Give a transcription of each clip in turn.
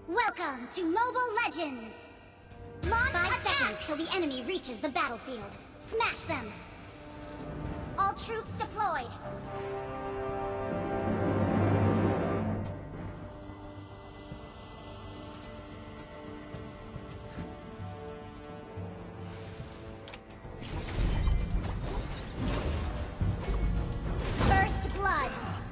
Welcome to Mobile Legends! Launch 5 seconds till the enemy reaches the battlefield. Smash them! All troops deployed! First blood!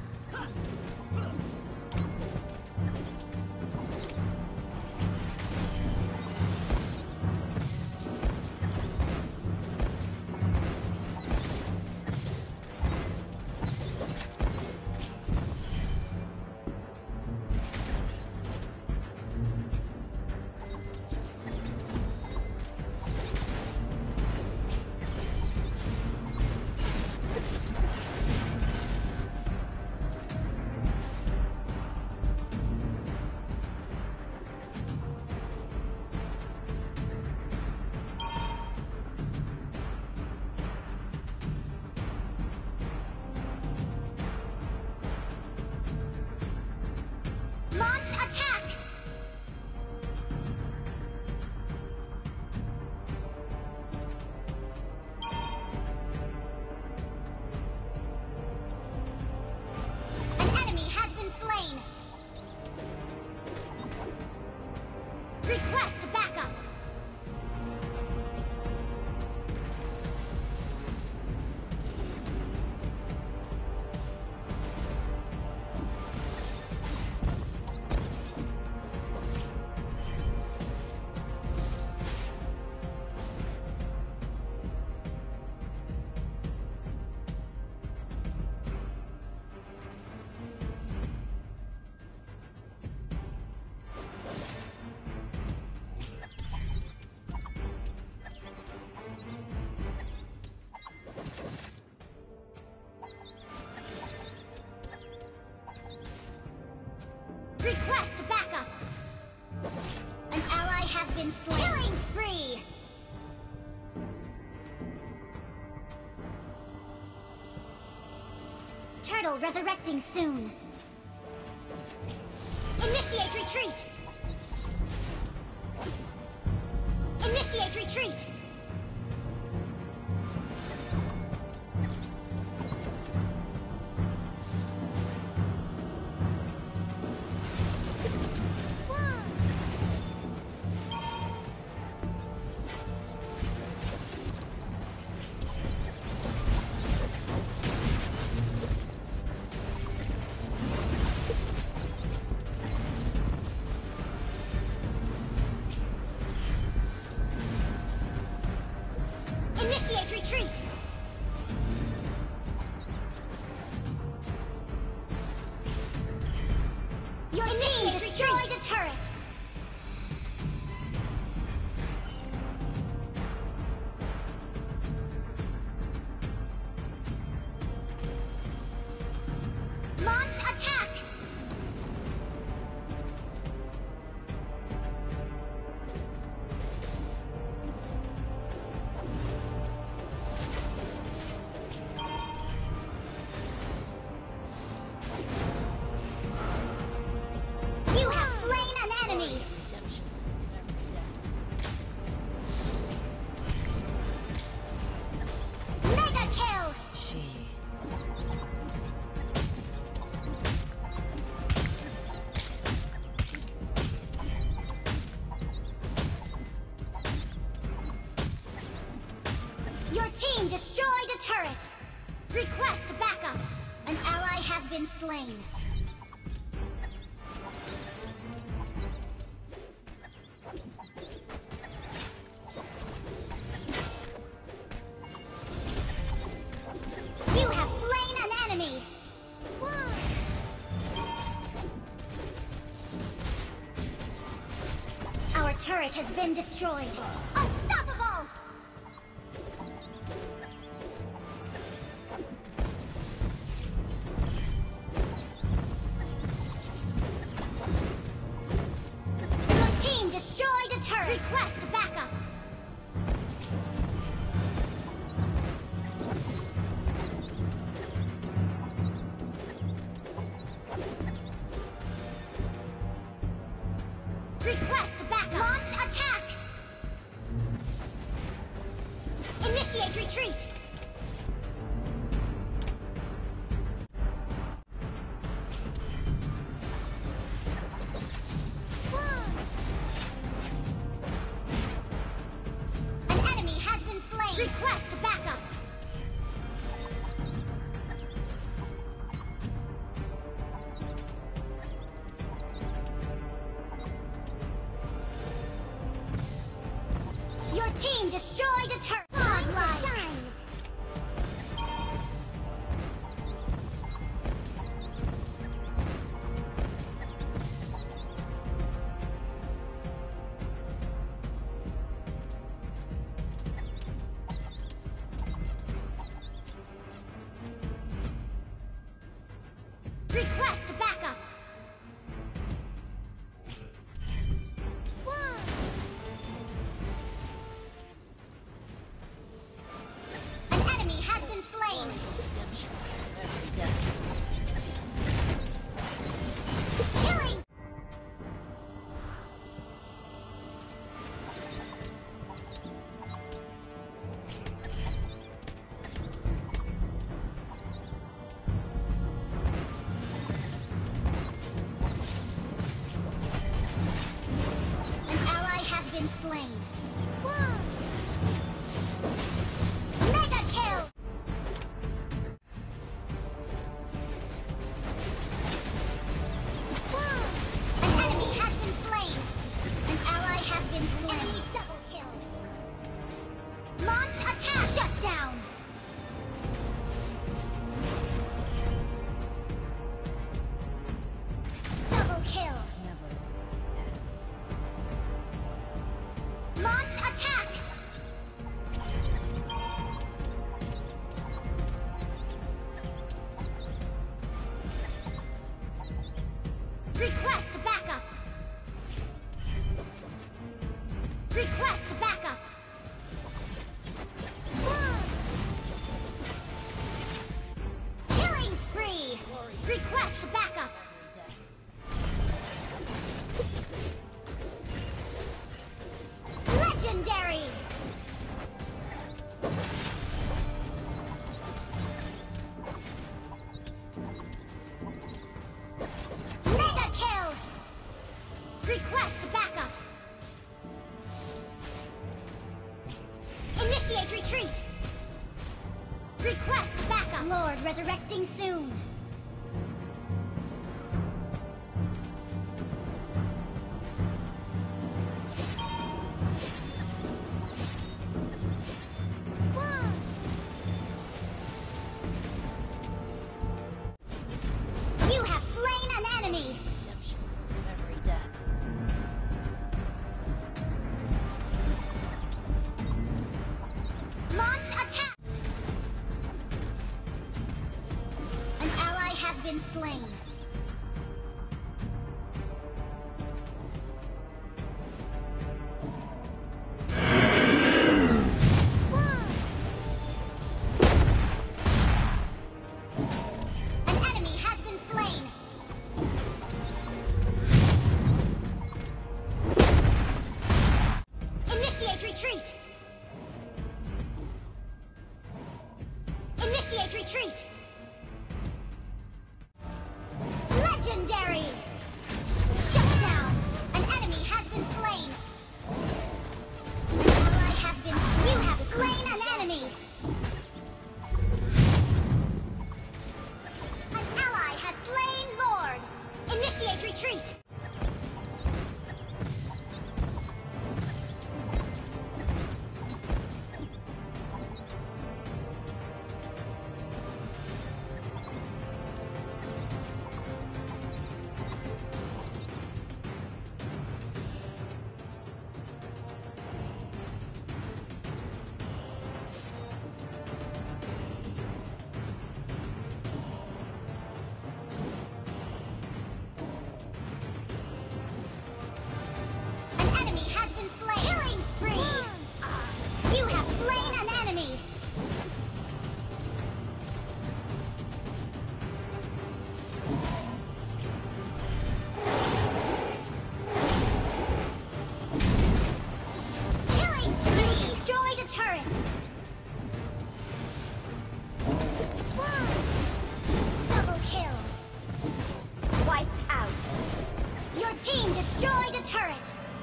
Launch attack! An enemy has been slain! Request backup! Request backup! An ally has been slain. Killing spree! Turtle resurrecting soon. Initiate retreat! Initiate retreat! Initiate retreat! Your team destroyed a turret! Launch attack! You have slain an enemy! Mega kill! Your team destroyed a turret! Request backup! An ally has been slain. You have slain an enemy! Our turret has been destroyed. Unstoppable! Your team destroyed a turret! Request backup! Request backup! Launch attack! Initiate retreat! An enemy has been slain! Request backup! Your team destroyed a turret! Godlike! Request backup! An enemy has been slain! Redemption of every death. Killing! An ally has been slain. Mega kill! An enemy has been slain. An ally has been slain. Enemy double kill. Launch attack! Shut down! Double kill. Never. Launch attack! Request backup! Request backup! Killing spree! Request backup! Legendary! Mega kill! Request backup! Initiate retreat! Request backup! Lord resurrecting soon! You have slain an enemy! Redemption of every death. Launch attack! An ally has been slain. An enemy has been slain. Initiate retreat! Initiate retreat! Legendary! Shut down! An enemy has been slain! An ally has been... You have slain an enemy! An ally has slain Lord! Initiate retreat! Blue team destroyed a turret!